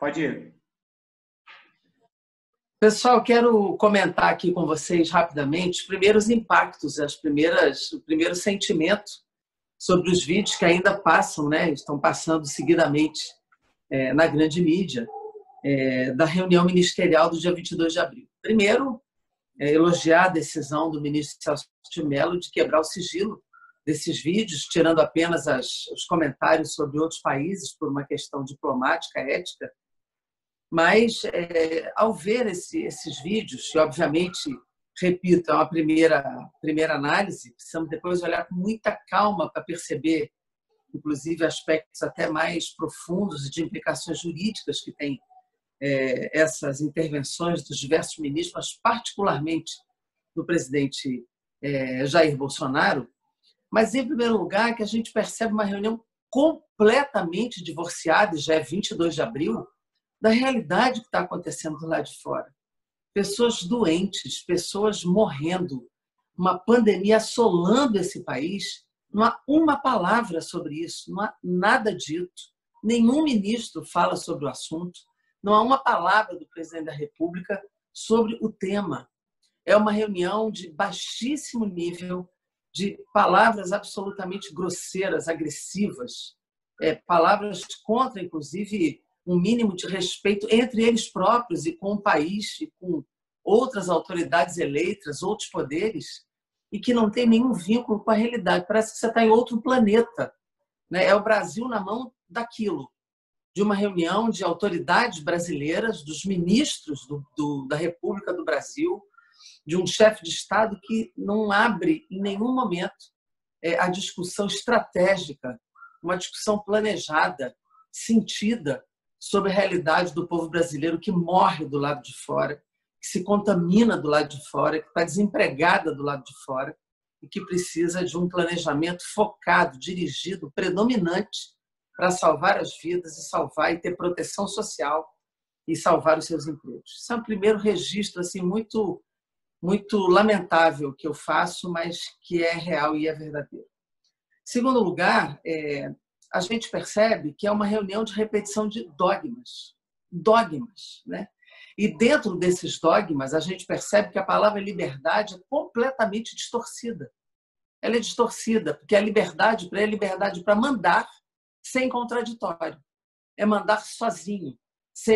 Pode ir. Pessoal, quero comentar aqui com vocês rapidamente os primeiros impactos, o primeiro sentimento sobre os vídeos que ainda passam, né? Estão passando seguidamente na grande mídia, da reunião ministerial do dia 22 de abril. Primeiro, elogiar a decisão do ministro Celso de Mello de quebrar o sigilo desses vídeos, tirando apenas os comentários sobre outros países por uma questão diplomática, ética. Mas, ao ver esses vídeos, e obviamente, repito, é uma primeira análise, precisamos depois olhar com muita calma para perceber, inclusive, aspectos até mais profundos e de implicações jurídicas que têm essas intervenções dos diversos ministros, mas particularmente do presidente Jair Bolsonaro. Mas, em primeiro lugar, que a gente percebe uma reunião completamente divorciada, e já é 22 de abril, da realidade que está acontecendo do lado de fora. Pessoas doentes, pessoas morrendo, uma pandemia assolando esse país, não há uma palavra sobre isso, não há nada dito, nenhum ministro fala sobre o assunto, não há uma palavra do presidente da República sobre o tema. É uma reunião de baixíssimo nível, de palavras absolutamente grosseiras, agressivas, palavras contra, inclusive, um mínimo de respeito entre eles próprios e com o país e com outras autoridades eleitas, outros poderes, e que não tem nenhum vínculo com a realidade. Parece que você está em outro planeta, né? É o Brasil na mão daquilo, de uma reunião de autoridades brasileiras, dos ministros da República do Brasil, de um chefe de Estado que não abre em nenhum momento a discussão estratégica, uma discussão planejada, sentida, sobre a realidade do povo brasileiro que morre do lado de fora, que se contamina do lado de fora, que está desempregada do lado de fora e que precisa de um planejamento focado, dirigido, predominante para salvar as vidas e salvar e ter proteção social e salvar os seus empregos. Esse é um primeiro registro assim, muito lamentável que eu faço, mas que é real e é verdadeiro. Segundo lugar, a gente percebe que é uma reunião de repetição de dogmas, né? E dentro desses dogmas, a gente percebe que a palavra liberdade é completamente distorcida. Ela é distorcida, porque a liberdade para é liberdade para mandar sem contraditório. É mandar sozinho, sem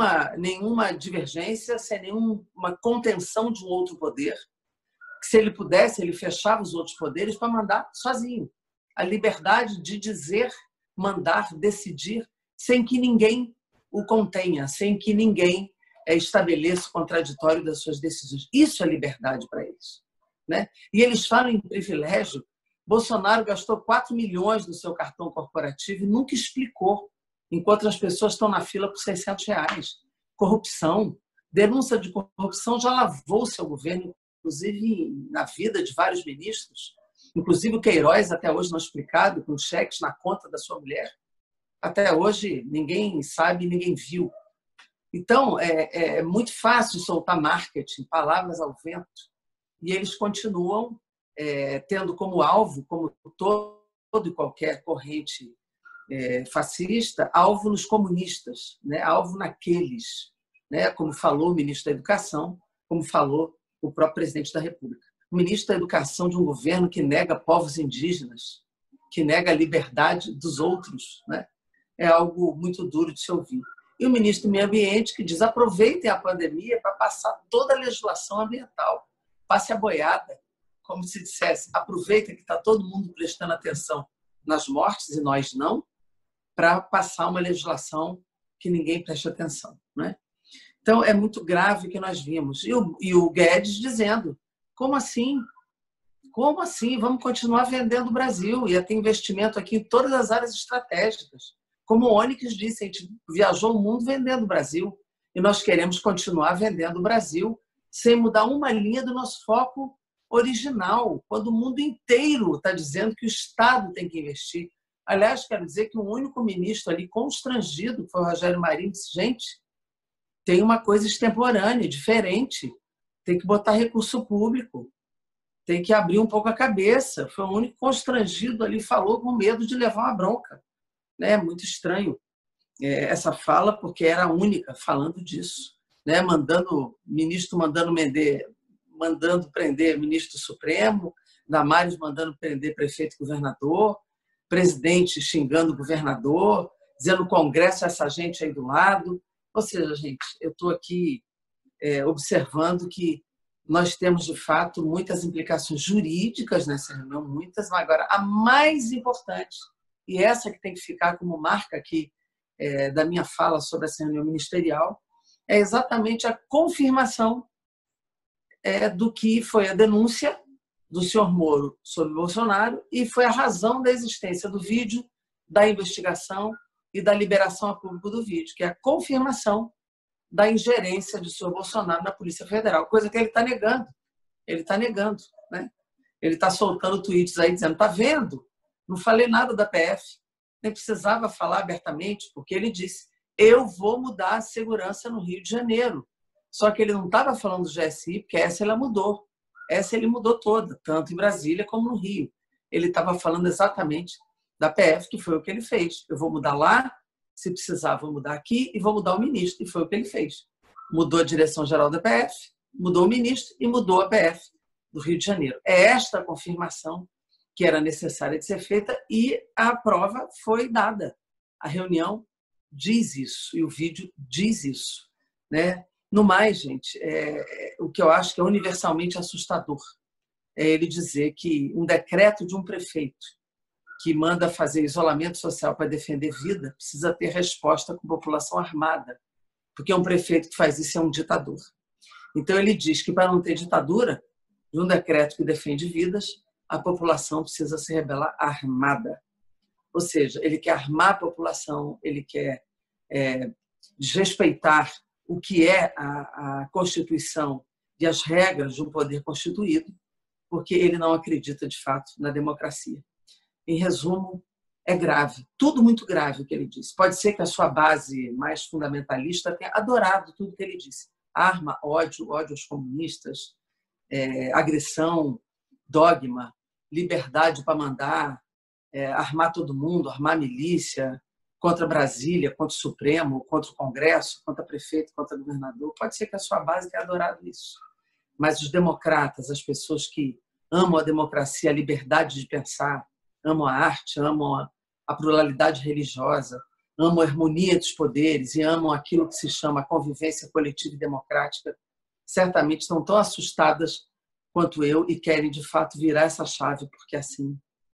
nenhuma divergência, sem nenhuma contenção de um outro poder. Se ele pudesse, ele fechava os outros poderes para mandar sozinho. A liberdade de dizer, mandar, decidir, sem que ninguém o contenha, sem que ninguém estabeleça o contraditório das suas decisões. Isso é liberdade para eles, né? E eles falam em privilégio. Bolsonaro gastou 4 milhões no seu cartão corporativo e nunca explicou, enquanto as pessoas estão na fila por R$600. Corrupção, denúncia de corrupção já lavou o seu governo, inclusive na vida de vários ministros. Inclusive o Queiroz, até hoje não explicado, com cheques na conta da sua mulher. Até hoje ninguém sabe, ninguém viu. Então, é muito fácil soltar marketing, palavras ao vento, e eles continuam tendo como alvo, como todo e qualquer corrente fascista, alvo nos comunistas, né? Alvo naqueles, né? Como falou o ministro da Educação, como falou o próprio presidente da República. O ministro da Educação de um governo que nega povos indígenas, que nega a liberdade dos outros, né? É algo muito duro de se ouvir. E o ministro do Meio Ambiente que diz: aproveitem a pandemia para passar toda a legislação ambiental. Passe a boiada, como se dissesse, aproveita que está todo mundo prestando atenção nas mortes e nós não, para passar uma legislação que ninguém preste atenção, né? Então, é muito grave o que nós vimos. E o Guedes dizendo: como assim? Como assim? Vamos continuar vendendo o Brasil. Ia ter investimento aqui em todas as áreas estratégicas. Como o Onyx disse, a gente viajou o mundo vendendo o Brasil e nós queremos continuar vendendo o Brasil sem mudar uma linha do nosso foco original, quando o mundo inteiro está dizendo que o Estado tem que investir. Aliás, quero dizer que o único ministro ali constrangido, que foi o Rogério Marinho, disse: gente, tem uma coisa extemporânea, diferente, tem que botar recurso público, tem que abrir um pouco a cabeça. Foi o único constrangido ali, falou com medo de levar uma bronca, né? Muito estranho. essa fala porque era a única falando disso, né? Ministro mandando prender ministro Supremo, Damares mandando prender prefeito e governador, presidente xingando o governador, dizendo o Congresso é essa gente aí do lado. Ou seja, gente, eu estou aqui observando que nós temos, de fato, muitas implicações jurídicas nessa reunião, muitas, mas agora a mais importante, e essa que tem que ficar como marca aqui da minha fala sobre essa reunião ministerial, é exatamente a confirmação do que foi a denúncia do senhor Moro sobre Bolsonaro e foi a razão da existência do vídeo, da investigação e da liberação a público do vídeo, que é a confirmação da ingerência do senhor Bolsonaro na Polícia Federal, coisa que ele está negando. Ele está negando, né? Ele está soltando tweets aí dizendo, está vendo? Não falei nada da PF, nem precisava falar abertamente, porque ele disse, eu vou mudar a segurança no Rio de Janeiro. Só que ele não estava falando do GSI, porque essa ele mudou. Essa ele mudou toda, tanto em Brasília como no Rio. Ele estava falando exatamente da PF, que foi o que ele fez. Eu vou mudar lá, se precisar, vou mudar aqui e vou mudar o ministro. E foi o que ele fez. Mudou a direção-geral da PF, mudou o ministro e mudou a PF do Rio de Janeiro. É esta a confirmação que era necessária de ser feita e a prova foi dada. A reunião diz isso e o vídeo diz isso, né? No mais, gente, o que eu acho que é universalmente assustador é ele dizer que um decreto de um prefeito que manda fazer isolamento social para defender vida precisa ter resposta com população armada, porque um prefeito que faz isso é um ditador. Então, ele diz que para não ter ditadura, de um decreto que defende vidas, a população precisa se rebelar armada. Ou seja, ele quer armar a população, ele quer desrespeitar o que é a Constituição e as regras de um poder constituído, porque ele não acredita, de fato, na democracia. Em resumo, é grave, tudo muito grave o que ele disse. Pode ser que a sua base mais fundamentalista tenha adorado tudo que ele disse. Arma, ódio aos comunistas, agressão, dogma, liberdade para mandar, armar todo mundo, armar milícia, contra Brasília, contra o Supremo, contra o Congresso, contra prefeito, contra governador. Pode ser que a sua base tenha adorado isso. Mas os democratas, as pessoas que amam a democracia, a liberdade de pensar, amam a arte, amam a pluralidade religiosa, amam a harmonia dos poderes e amam aquilo que se chama convivência coletiva e democrática, certamente estão tão assustadas quanto eu e querem, de fato, virar essa chave, porque assim